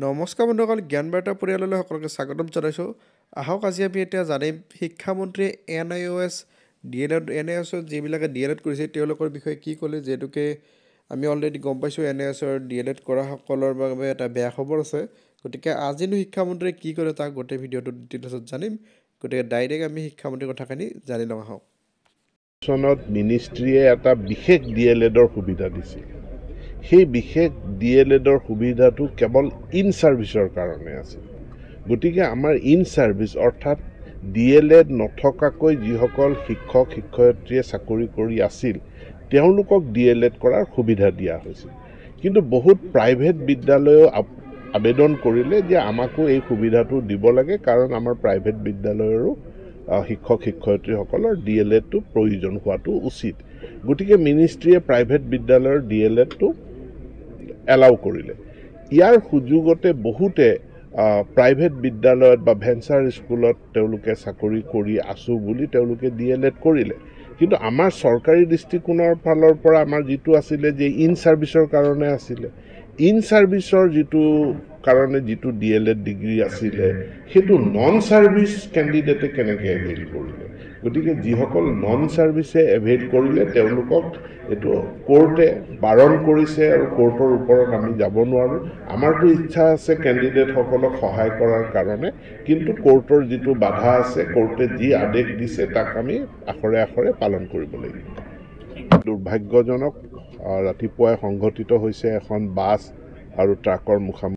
নমস্কাৰ বন্ধুসকল, জ্ঞান বাৰ্তা পৰিয়াললৈ সকলোকে স্বাগতম জনাইছোঁ। আহক আজি আমি এতিয়া জানিম শিক্ষামন্ত্ৰীয়ে NIOS NIOSত যিবিলাকে DLED কৰিছে তেওঁলোকৰ বিষয়ে কি ক'লে। যিহেতুকে আমি অলৰেডি গম পাইছোঁ NIOSৰ DLED কৰাসকলৰ বাবে এটা বেয়া খবৰ আছে। গতিকে আজিনো শিক্ষামন্ত্ৰীয়ে কি ক'লে তাক গোটেই ভিডিঅ'টোত ডিটেইলছত জানিম। গতিকে ডাইৰেক্ট আমি শিক্ষামন্ত্ৰীৰ কথাখিনি জানি লওঁ আহক। চনত মিনিষ্ট্ৰীয়ে এটা বিশেষ DLEDৰ সুবিধা দিছিল। সেই বিশেষ DLEDৰ সুবিধাটো কেৱল ইন ছাৰ্ভিচৰ কাৰণে আছিল। গতিকে আমাৰ ইন ছাৰ্ভিচ অৰ্থাৎ DLED নথকাকৈ যিসকল শিক্ষক শিক্ষয়িত্ৰীয়ে চাকৰি কৰি আছিল তেওঁলোকক DLED কৰাৰ সুবিধা দিয়া হৈছিল। কিন্তু বহুত প্ৰাইভেট বিদ্যালয়েও আবেদন কৰিলে যে আমাকো এই সুবিধাটো দিব লাগে, কাৰণ আমাৰ প্ৰাইভেট বিদ্যালয়ৰো শিক্ষক শিক্ষয়িত্ৰীসকলৰ DLEDটো প্ৰয়োজন হোৱাটো উচিত। গতিকে মিনিষ্ট্ৰীয়ে প্ৰাইভেট বিদ্যালয়ৰ DLEDটো এলাউ কৰিলে। ইয়াৰ সুযোগতে বহুতে প্ৰাইভেট বিদ্যালয়ত বা ভেঞ্চাৰ স্কুলত তেওঁলোকে চাকৰি কৰি আছোঁ বুলি তেওঁলোকে DLED কৰিলে। কিন্তু আমাৰ চৰকাৰী দৃষ্টিকোণৰ ফালৰ পৰা আমাৰ যিটো আছিলে যে ইন ছাৰ্ভিচৰ কাৰণে আছিলে, ইন ছাৰ্ভিচৰ যিটো DLED ডিগ্ৰী আছিলে সেইটো নন ছাৰ্ভিচ কেণ্ডিডেটে কেনেকৈ এভেইল কৰিলে। গতিকে যিসকল নন ছাৰ্ভিচে এভেইল কৰিলে তেওঁলোকক এইটো কোৰ্টে বাৰণ কৰিছে আৰু কোৰ্টৰ ওপৰত আমি যাব নোৱাৰোঁ। আমাৰতো ইচ্ছা আছে কেণ্ডিডেটসকলক সহায় কৰাৰ কাৰণে, কিন্তু কোৰ্টৰ যিটো বাধা আছে, কোৰ্টে যি আদেশ দিছে তাক আমি আখৰে আখৰে পালন কৰিব লাগিব। দুৰ্ভাগ্যজনক ৰাতিপুৱাই সংঘটিত হৈছে এখন বাছ আৰু ট্ৰাকৰ মুখামুখি